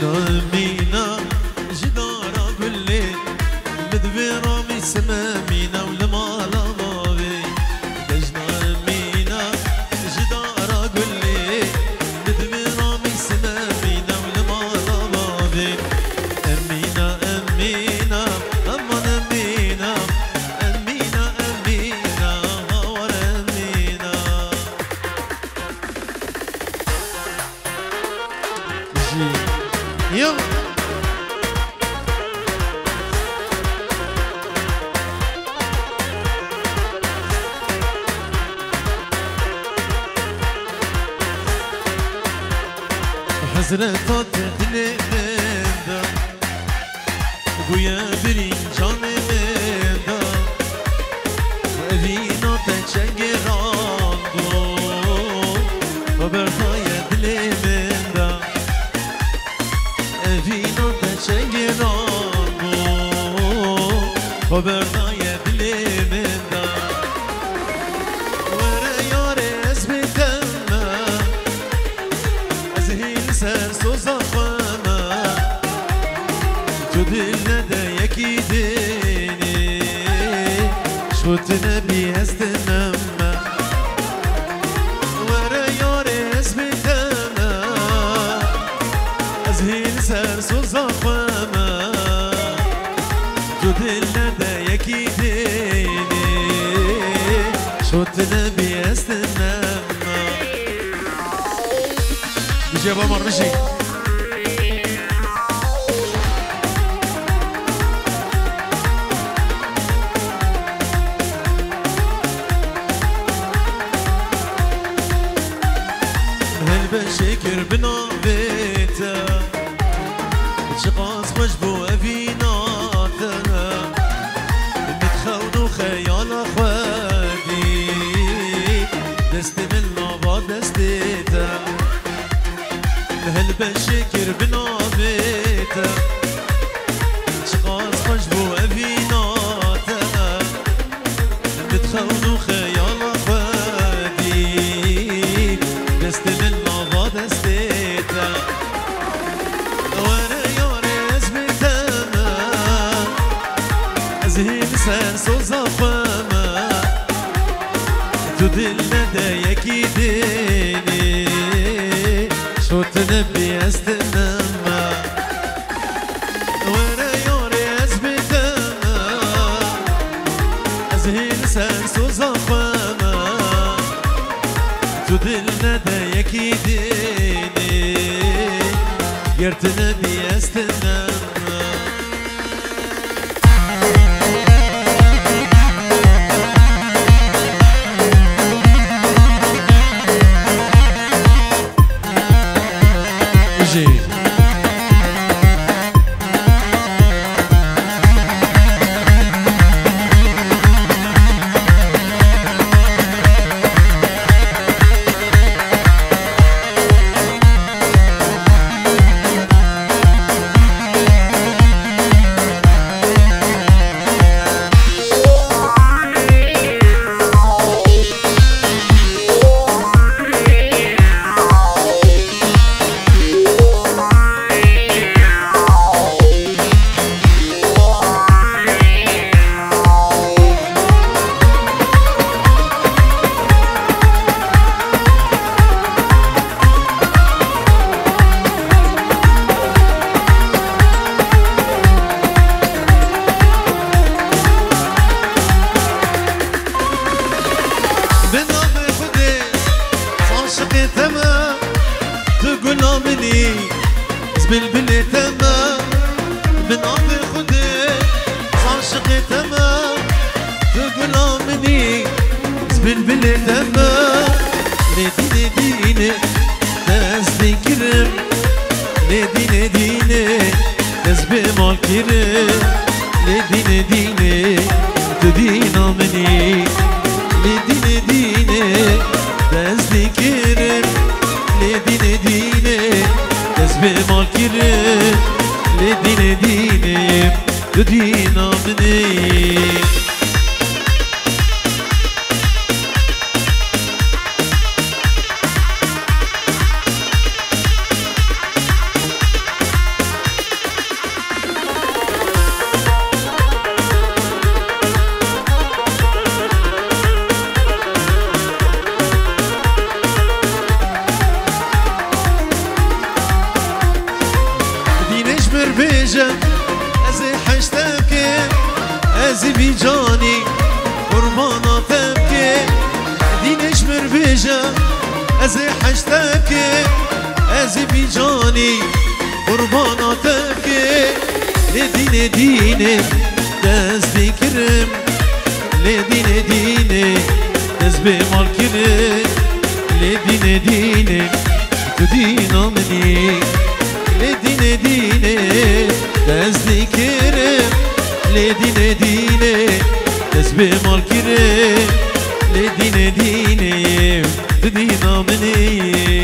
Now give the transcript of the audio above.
مينا جدارا قلي مدبرة مسمى مينا ولمالا بابي دجنا مينا جدارا قلي مدبرة مسمى مينا ولمالا بابي أمينا أمينا أمان أمينا أمينا أمينا هور أمينا يو حزرتات دلمندا گویا برین جان مندا وینا تچنگ راندو و برهای دلمندا وینا تچنگ راندو و برهای دلمندا وره یار اسمتم سر سوزا خوانا تو دل نده یکی دینی شوت نبی هستنم وره یار اسمتنا از هیل سر سوزا خوانا تو دل نده یکی دینی شوت نبی هستنم جابا مرشي هل بشكر بنابيتا شقاص مجبوع فيناتا متخونو خيال اخواتي دست من لابا دستيتا هل بشكر بنابيتا شقاص مجبوع فيناتا متخونو خيال اخواتي دست من لابا دستيتا وانا ياري اسمتنا ازهيل سر سوزا فما تدلنا دا يكي ديني شوت نبي استنما وانا يوري اسبتنا ازهيل سر سوزا فما تدلنا دا يكي ديني يرت نبي استنما بالبلي تمام من عمري خدي عاشقي تمام تقول مني بالبلي تمام نديني ديني ناس بكرم نديني ديني ناس بمال كرم نديني ديني تدينا مني نديني ديني ناس بكرم نديني ديني بمال كرم لدين ديني تدينا مني بيجا ازي حشتك ازي بيجاني قربانا تبكي دينش مر بيجا ازي حشتك ازي بيجاني قربانا تبكي لدين ديني دز بكرم لدين ديني دز بمال كرم لدين ديني تدينا مني لدين ديني دز بكرم لدين ديني دز بمال كرم لدين ديني تدينا مني